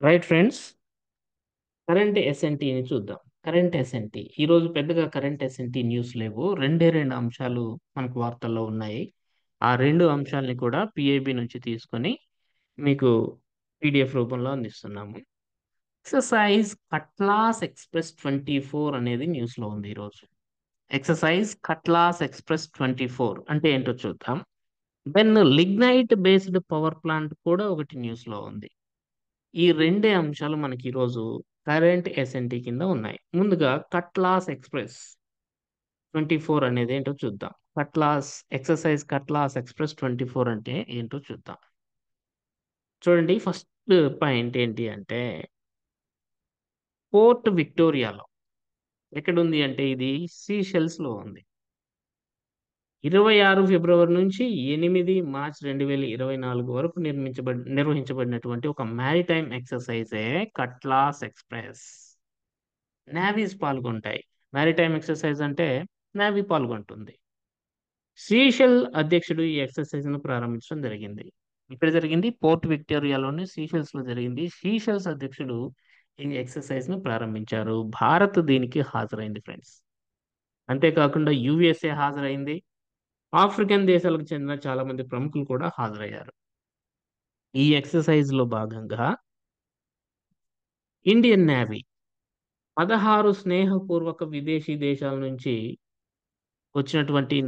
Right friends, current ఎస్ఎన్టీని చూద్దాం. Current SNT ఈరోజు పెద్దగా కరెంట్ ఎస్ఎన్టీ న్యూస్ లేవు. రెండే రెండు అంశాలు మనకు వార్తల్లో ఉన్నాయి. ఆ రెండు అంశాలని కూడా పిఐబి నుంచి తీసుకొని మీకు పీడిఎఫ్ రూపంలో అందిస్తున్నాము. ఎక్సర్సైజ్ కట్లాస్ ఎక్స్‌ప్రెస్ 24 అనేది న్యూస్‌లో ఉంది ఈరోజు. ఎక్సర్సైజ్ కట్లాస్ ఎక్స్‌ప్రెస్ 24 అంటే ఏంటో చూద్దాం. Then lignite based power plant కూడా ఒకటి న్యూస్‌లో ఉంది. ఈ రెండే అంశాలు మనకి ఈరోజు కరెంట్ ఎస్ఎన్టీ కింద ఉన్నాయి. ముందుగా కట్లాస్ ఎక్స్‌ప్రెస్ 24 అనేది ఏంటో చూద్దాం. కట్లాస్ ఎక్స్‌ప్రెస్ 24 అంటే ఏంటో చూద్దాం. చూడండి, ఫస్ట్ పాయింట్ ఏంటి అంటే పోర్ట్ విక్టోరియాలో ఎక్కడుంది అంటే ఇది సీషెల్స్‌లో ఉంది. 26 ఫిబ్రవరి నుంచి 8 మార్చ్ 2024 వరకు నిర్వహించబడినటువంటి ఒక మారిటైమ్ ఎక్సర్సైజే కట్లాస్ ఎక్స్‌ప్రెస్. నేవీస్ పాల్గొంటాయి. మారిటైమ్ ఎక్సర్సైజ్ అంటే నేవీ పాల్గొంటుంది. సీషెల్ అధ్యక్షుడు ఈ ఎక్సర్సైజ్‌ను ప్రారంభించడం జరిగింది. ఇక్కడ జరిగింది పోర్ట్ విక్టోరియాలోని సీషెల్స్‌లో జరిగింది. సీషెల్స్ అధ్యక్షుడు ఈ ఎక్సర్సైజ్‌ను ప్రారంభించారు. భారత్ దీనికి హాజరైంది ఫ్రెండ్స్. అంతేకాకుండా యూఎస్ఏ హాజరైంది. ఆఫ్రికన్ దేశాలకు చెందిన చాలా మంది ప్రముఖులు కూడా హాజరయ్యారు. ఈ ఎక్సర్సైజ్‌లో భాగంగా ఇండియన్ నేవీ 16 స్నేహపూర్వక విదేశీ దేశాల నుంచి వచ్చినటువంటి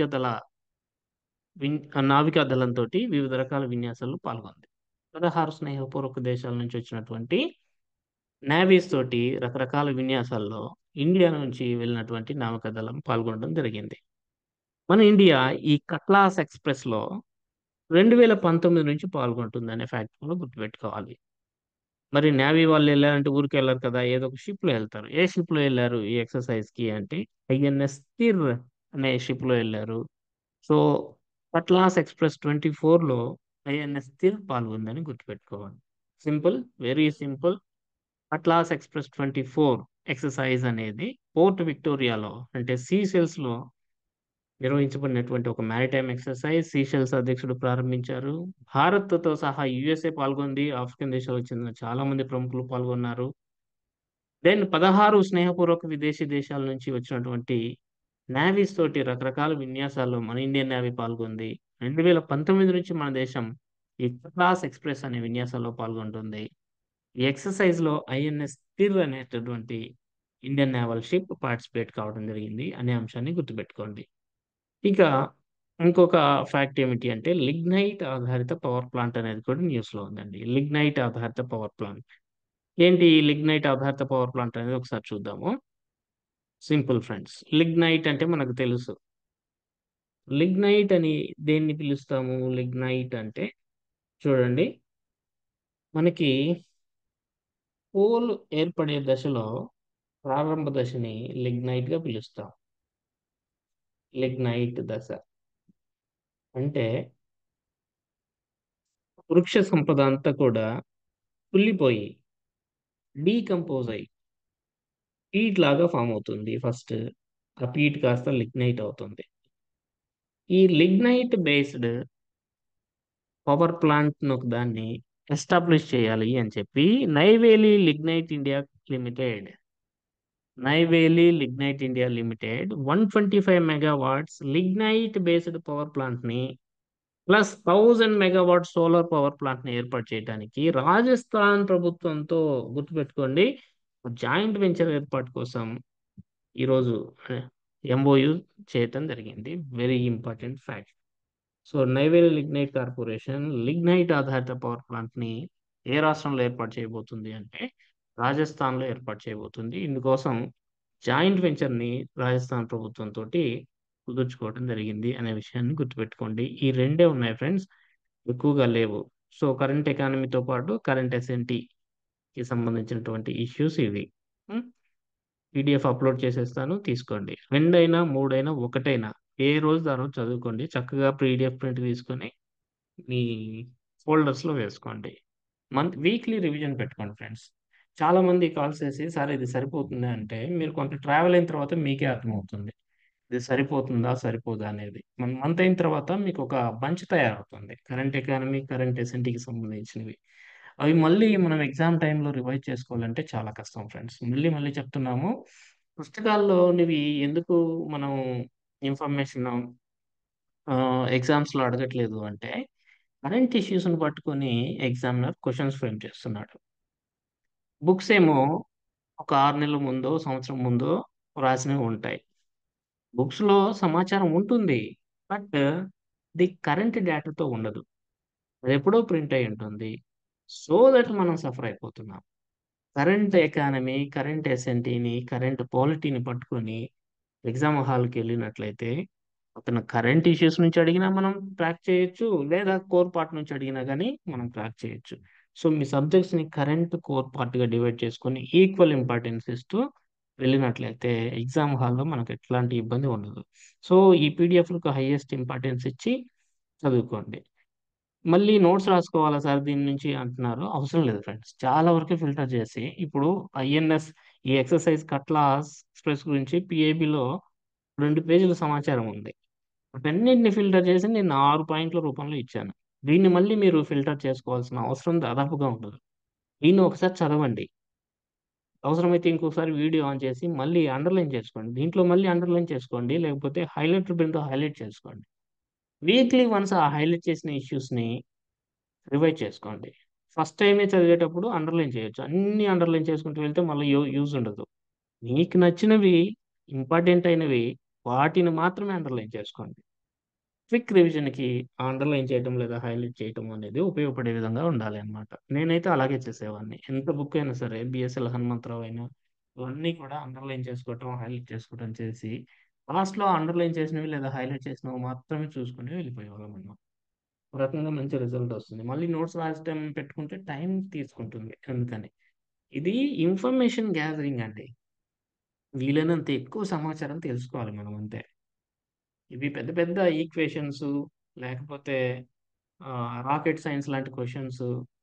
నావికా దళంతోటి వివిధ రకాల విన్యాసాల్లో పాల్గొంది. 16 స్నేహపూర్వక దేశాల నుంచి వచ్చినటువంటి నేవీస్ తోటి రకరకాల విన్యాసాల్లో ఇండియా నుంచి వెళ్ళినటువంటి నావికా దళం పాల్గొనడం జరిగింది. మన ఇండియా ఈ కట్లాస్ ఎక్స్‌ప్రెస్‌లో 2019 నుంచి పాల్గొంటుందనే ఫ్యాక్ట్ కూడా గుర్తుపెట్టుకోవాలి. మరి నేవీ వాళ్ళు ఎళ్లారంటే ఊరికే ఎళ్లరు కదా! ఏదో ఒక షిప్‌లో ఎళ్తారు. ఏ షిప్‌లో ఎళ్లారు ఈ ఎక్సర్సైజ్‌కి అంటే ఐఎన్ఎస్ తిర్ అనే షిప్‌లో ఎళ్లారు. సో, కట్లాస్ ఎక్స్‌ప్రెస్ 24లో ఐఎన్ఎస్ తిర్ పాల్గొందని గుర్తుపెట్టుకోవాలి. Simple. Very simple. Atlas Express 24 exercise అనేది పోర్ట్ విక్టోరియాలో అంటే సీషెల్స్‌లో నిర్వహించబడినటువంటి ఒక మారిటైమ్ ఎక్సర్సైజ్. సీషెల్స్ అధ్యక్షుడు ప్రారంభించారు. భారత్‌తో సహా యూఎస్ఏ పాల్గొంది. ఆఫ్రికన్ దేశాలకు చెందిన చాలా మంది ప్రముఖులు పాల్గొన్నారు. దెన్ 16 స్నేహపూర్వక విదేశీ దేశాల నుంచి వచ్చినటువంటి నేవీస్ తోటి రకరకాల విన్యాసాల్లో మన ఇండియన్ నేవీ పాల్గొంది. 2019 నుంచి మన దేశం ఈ కట్లాస్ ఎక్స్‌ప్రెస్ అనే విన్యాసాల్లో పాల్గొంటుంది. ఈ ఎక్సర్సైజ్‌లో ఐఎన్ఎస్ తిర్ అనేటటువంటి ఇండియన్ నేవల్ షిప్ పార్టిసిపేట్ కావడం జరిగింది అనే అంశాన్ని గుర్తుపెట్టుకోండి. ఇక ఇంకొక ఫ్యాక్ట్ ఏమిటి అంటే లిగ్నైట్ ఆధారిత పవర్ ప్లాంట్ అనేది కూడా న్యూస్‌లో ఉందండి. లిగ్నైట్ ఆధారిత పవర్ ప్లాంట్. ఏంటి ఈ లిగ్నైట్ ఆధారిత పవర్ ప్లాంట్ అనేది ఒకసారి చూద్దాము. Simple friends. లిగ్నైట్ అంటే మనకు తెలుసు. లిగ్నైట్ అని దేన్ని పిలుస్తాము? లిగ్నైట్ అంటే చూడండి, మనకి కోల్ ఏర్పడే దశలో ప్రారంభ దశని లిగ్నైట్‌గా పిలుస్తాం. లిగ్నైట్ దశ అంటే వృక్ష సంపద అంతా కూడా కుళ్ళిపోయి, డీకంపోజ్ అయ్యి పీట్ లాగా ఫార్మ్ అవుతుంది ఫస్ట్. ఆ పీట్ కాస్త లిగ్నైట్ అవుతుంది. ఈ లిగ్నైట్ బేస్డ్ పవర్ ప్లాంట్‌ను ఒకదాన్ని ఎస్టాబ్లిష్ చేయాలి అని చెప్పి Neyveli lignite India limited, 125 megawatts lignite based power ప్లాంట్‌ని ప్లస్ 1000 మెగావాట్ సోలార్ పవర్ ప్లాంట్‌ని ఏర్పాటు చేయడానికి రాజస్థాన్ ప్రభుత్వంతో గుర్తుపెట్టుకోండి జాయింట్ వెంచర్ ఏర్పాటు కోసం ఈరోజు ఎంఓయూ చేయటం జరిగింది. Very important fact. So, Neyveli lignite corporation lignite ఆధారిత పవర్ ప్లాంట్‌ని ఏ రాష్ట్రంలో ఏర్పాటు చేయబోతుంది అంటే రాజస్థాన్‌లో ఏర్పాటు చేయబోతుంది. ఇందుకోసం జాయింట్ వెంచర్‌ని రాజస్థాన్ ప్రభుత్వంతోటి కుదుర్చుకోవడం జరిగింది అనే విషయాన్ని గుర్తుపెట్టుకోండి. ఈ రెండే ఉన్నాయి ఫ్రెండ్స్. ఎక్కువగా లేవు. సో, కరెంట్ ఎకానమీతో పాటు కరెంట్ ఎస్ఎన్టీకి సంబంధించినటువంటి ఇష్యూస్ ఇవి. హ్మ్. పీడీఎఫ్ అప్‌లోడ్ చేసేస్తాను తీసుకోండి. 2 అయినా, 3 అయినా, ఒకటైనా ఏ రోజుది ఆ రోజు చదువుకోండి. చక్కగా పీడీఎఫ్ ప్రింట్ తీసుకొని మీ ఫోల్డర్స్‌లో వేసుకోండి. వీక్లీ రివిజన్ పెట్టుకోండి ఫ్రెండ్స్. చాలామంది కాల్స్ చేసి, "సార్ ఇది సరిపోతుందా?" అంటే మీరు కొంత ట్రావెల్ అయిన తర్వాత మీకే అర్థమవుతుంది. ఇది సరిపోతుందా? సరిపోదా? అనేది. మంత్ అయిన తర్వాత మీకొక బంచ్ తయారవుతుంది. కరెంట్ ఎకానమీ, కరెంట్ ఎస్&టీకి సంబంధించినవి. అవి మళ్ళీ మనం ఎగ్జామ్ టైంలో రివైజ్ చేసుకోవాలంటే చాలా కష్టం ఫ్రెండ్స్. మళ్ళీ మళ్ళీ చెప్తున్నాము. పుస్తకాల్లోనివి ఎందుకు మనం ఇన్ఫర్మేషన్ ఎగ్జామ్స్‌లో అడగట్లేదు అంటే, కరెంట్ ఇష్యూస్‌ని పట్టుకొని ఎగ్జామినర్ క్వెషన్స్ ఫ్రేమ్ చేస్తున్నాడు. బుక్స్ ఏమో ఒక 6 నెలల ముందో, సంవత్సరం ముందో రాసినవి ఉంటాయి. బుక్స్‌లో సమాచారం ఉంటుంది. బట్ ది కరెంట్ డేటాతో ఉండదు. అదెప్పుడో ప్రింట్ అయ్యి ఉంటుంది. సో దట్ మనం సఫర్ అయిపోతున్నాం. కరెంట్ ఎకానమీ, కరెంట్ ఎస్&పీని, కరెంట్ పాలిటీని పట్టుకొని ఎగ్జామ్ హాల్‌కెళ్ళినట్లయితే, అతను కరెంట్ ఇష్యూస్ నుంచి అడిగినా మనం క్రాక్ చేయొచ్చు. లేదా కోర్ పార్ట్ నుంచి అడిగినా గాని మనం క్రాక్ చేయొచ్చు. సో, మీ సబ్జెక్ట్స్‌ని కరెంట్, కోర్ పార్ట్‌గా డివైడ్ చేసుకొని ఈక్వల్ ఇంపార్టెన్స్ ఇస్తూ వెళ్ళినట్లయితే ఎగ్జామ్ హాల్‌లో మనకు ఎట్లాంటి ఇబ్బంది ఉండదు. సో, ఈ పీడీఎఫ్‌లకు హైయెస్ట్ ఇంపార్టెన్స్ ఇచ్చి చదువుకోండి. మళ్ళీ నోట్స్ రాసుకోవాలా సార్ దీని నుంచి అంటున్నారు. అవసరం లేదు ఫ్రెండ్స్. చాలా వరకు ఫిల్టర్ చేసి ఇప్పుడు ఐఎన్ఎస్ ఈ ఎక్సర్‌సైజ్ కట్లాస్ ఎక్స్‌ప్రెస్ గురించి పీఐబీలో 2 పేజీల సమాచారం ఉంది. వాటన్నిటిని ఫిల్టర్ చేసి నేను 6 పాయింట్ల రూపంలో ఇచ్చాను. దీన్ని మళ్ళీ మీరు ఫిల్టర్ చేసుకోవాల్సిన అవసరం దాదాపుగా ఉండదు. దీన్ని ఒకసారి చదవండి. అవసరమైతే ఇంకొకసారి వీడియో ఆన్ చేసి మళ్ళీ అండర్‌లైన్ చేసుకోండి. దీంట్లో మళ్ళీ అండర్‌లైన్ చేసుకోండి. లేకపోతే హైలైటర్ పెన్‌తో హైలైట్ చేసుకోండి. వీక్లీ వన్స్ ఆ హైలైట్ చేసిన ఇష్యూస్‌ని రివైజ్ చేసుకోండి. ఫస్ట్ టైమే చదివేటప్పుడు అండర్‌లైన్ చేయొచ్చు. అన్నీ అండర్‌లైన్ చేసుకుంటూ వెళ్తే మళ్ళీ యూజ్ ఉండదు. మీకు నచ్చినవి, ఇంపార్టెంట్ అయినవి వాటిని మాత్రమే అండర్‌లైన్ చేసుకోండి. క్విక్ రివిజన్‌కి అండర్‌లైన్ చేయటం లేదా హైలైట్ చేయటం అనేది ఉపయోగపడే విధంగా ఉండాలి అన్నమాట. నేనైతే అలాగే చేసేవాడిని. ఎంత బుక్ అయినా సరే బిఎస్ఎల్ హనుమంతరావు అయినా ఇవన్నీ కూడా అండర్‌లైన్ చేసుకోవటం, హైలైట్ చేసుకోవటం చేసి లాస్ట్‌లో అండర్‌లైన్ చేసినవి లేదా హైలైట్ చేసినవి మాత్రమే చూసుకొని వెళ్ళిపోయేవాళ్ళమన్నమాట. ఒక రకంగా మంచి రిజల్ట్ వస్తుంది. మళ్ళీ నోట్స్ రాసటం పెట్టుకుంటే టైం తీసుకుంటుంది అందుకని. ఇది ఇన్ఫర్మేషన్ గ్యాదరింగ్ అండి. వీలైనంత ఎక్కువ సమాచారం తెలుసుకోవాలి మనం అంతే. ఇవి పెద్ద పెద్ద ఈక్వేషన్స్ లేకపోతే రాకెట్ సైన్స్ లాంటి క్వెషన్స్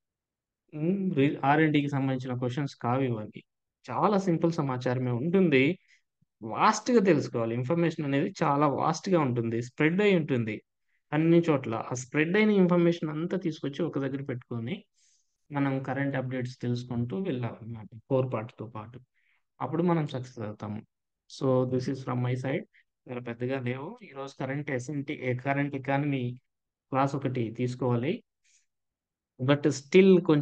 ఆర్&డీకి సంబంధించిన క్వెషన్స్ కావివన్నీ. చాలా సింపుల్ సమాచారమే ఉంటుంది. వాస్ట్‌గా తెలుసుకోవాలి. ఇన్ఫర్మేషన్ అనేది చాలా వాస్ట్‌గా ఉంటుంది. స్ప్రెడ్ అయ్యి ఉంటుంది. అన్ని చోట్ల. ఆ స్ప్రెడ్ అయిన ఇన్ఫర్మేషన్ అంతా తీసుకొచ్చి ఒక దగ్గర పెట్టుకొని, మనం కరెంట్ అప్‌డేట్స్ తెలుసుకుంటూ వెళ్ళాలన్నమాట. కోర్ పార్ట్‌తో పాటు. అప్పుడు మనం సక్సెస్ అవుతాము. So, this is from my side. చాలా పెద్దగా లేవు. ఈరోజు కరెంట్ ఎకానమీ క్లాస్ ఒకటి తీసుకోవాలి. But still